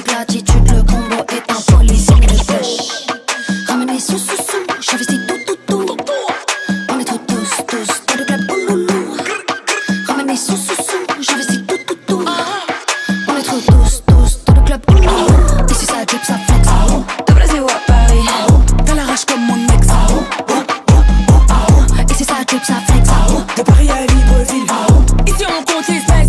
manque l'attitude, le combo est un policier de pêche. Ramène les sous, j'investis tout. On est trop tous, dans le club, ouloulou. Ramène les sous, j'investis tout. On est trop tous, dans le club, ouloulou. Et si ça drip, ça flex. De Brésil ou à Paris, T'as la rage comme mon ex. et si ça drip, ça flex. De Paris à Libreville, Ici on compte les espèces.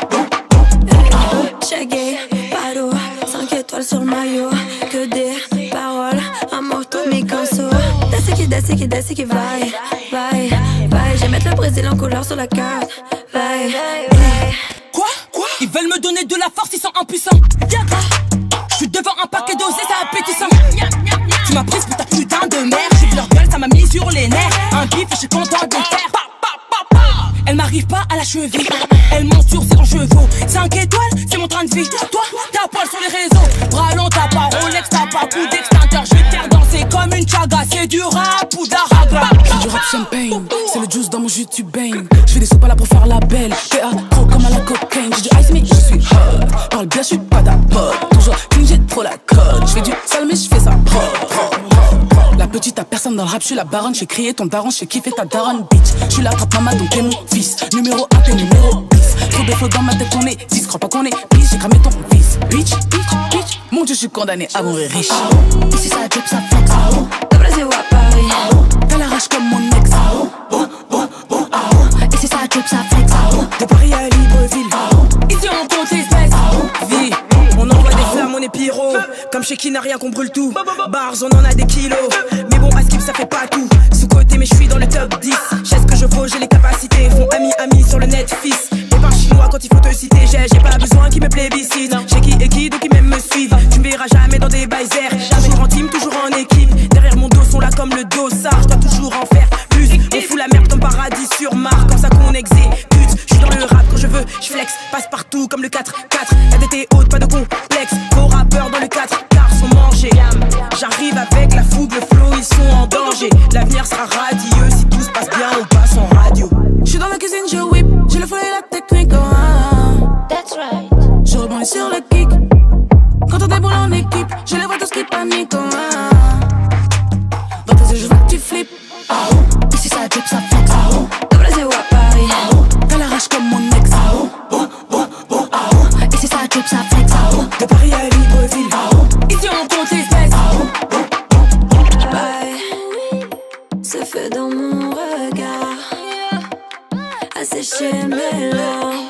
Cheguei, parou, 5 étoiles sur le maillot. Que des paroles, un moto me cansou. Desce qui vai. J'ai mettre le Brésil en couleur sur la carte. Vai. Quoi? Ils veulent me donner de la force, ils sont impuissants. Je suis devant un paquet d'osés, ça appétissant. Tu m'as prise pour ta putain de mère. J'ai vu leur gueule, ça m'a mis sur les nerfs. Un bif, je suis content de le faire. Elle m'arrive pas à la cheville. Elle monte sur ses chevaux. 5 étoiles, c'est mon train de vie. Toi, t'as poil sur les réseaux. Bras long, t'as pas Rolex, t'as pas coup d'extincteur. Je vais te faire danser comme une chaga. C'est du rap ou d'aragra. j'ai du rap champagne. C'est le juice dans mon jus, tu baignes. Je fais des sous pas là pour faire la belle. PA, trop comme à la cocaine. J'ai du ice, mais je suis hot. Parle bien, je suis pas ta pote. Toujours clean, j'ai trop la cote. Je fais du sale, mais je fais ça propre. La petite, à personne dans le rap, je suis la baronne. J'ai crié ton daron, j'ai kiffé ta daronne, bitch. Je suis la trappe maman, donc t'es mon fils. Numéro 1, t'es numéro 10. Trop de faux dans ma tête, on est 10. Crois pas qu'on est bitch, j'ai cramé ton fils. Bitch. Mon dieu, je suis condamné à mourir riche. Et si ça drip, ça flex. De Brésil ou à Paris, T'as la rage comme mon ex. Et si ça drip, ça flex. De Paris à Libreville, Ici on compte les espèces. Vie, on envoie des flammes, on est pyro. Comme chez qui n'a rien qu'on brûle tout. Bars, on en a des kilos. Mais bon, à skip, ça fait pas tout. Sous-côté, mais je suis dans le top 10. J'ai ce que je vaux, j'ai les capacités. Font ami sur le net, fils. Et par chinois quand il faut te citer. J'ai pas besoin qu'ils me plébiscitent. J'ai qui et qui, donc ils même me suivent. Tu me verras jamais dans des baisers. Toujours en team, toujours en équipe. Derrière mon dos sont là comme le dossard. Je dois toujours en faire plus. On fout la merde comme paradis sur Mars. Comme ça qu'on exécute. Je suis dans le rap quand je veux, je flex. Passe partout comme le 4-4. La tête haute, pas de complexe. Vos rappeurs dans le 4 car sont mangés. J'arrive avec la fougue, le flow, ils sont en danger. L'avenir sera radieux, si tout se passe bien, on passe en radio. je suis dans la cuisine, je whip. J'ai le flow et la technique, that's right. Je rebondis sur le kick. Quand on déboule en équipe, je les vois tous qui paniquent, Dans tes yeux, je vois que tu flippes. Et si ça drip, ça flex. De Brésil ou à Paris, T'as la rage comme mon ex. Et si ça drip, ça flex. De Paris à Libreville, Ici on compte les espèces. se fait dans mon regard, assécher mes larmes.